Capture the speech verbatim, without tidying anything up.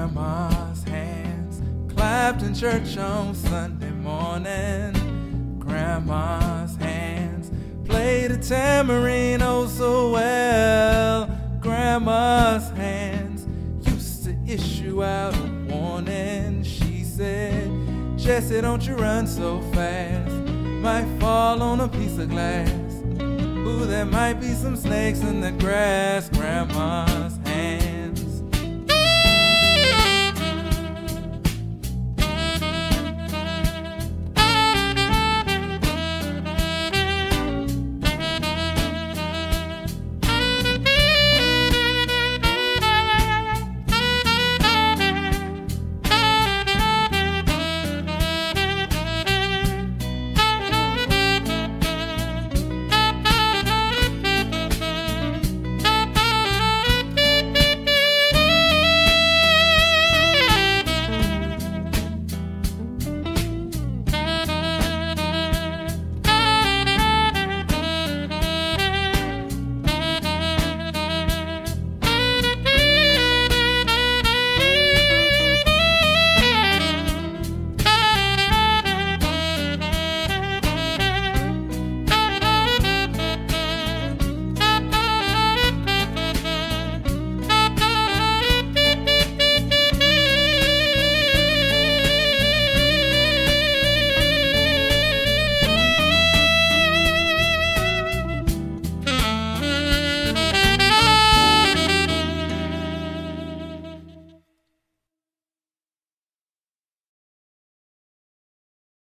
Grandma's hands clapped in church on Sunday morning. Grandma's hands played a tambourine oh so well. Grandma's hands used to issue out a warning. She said, Jesse, don't you run so fast, might fall on a piece of glass. Ooh, there might be some snakes in the grass. Grandma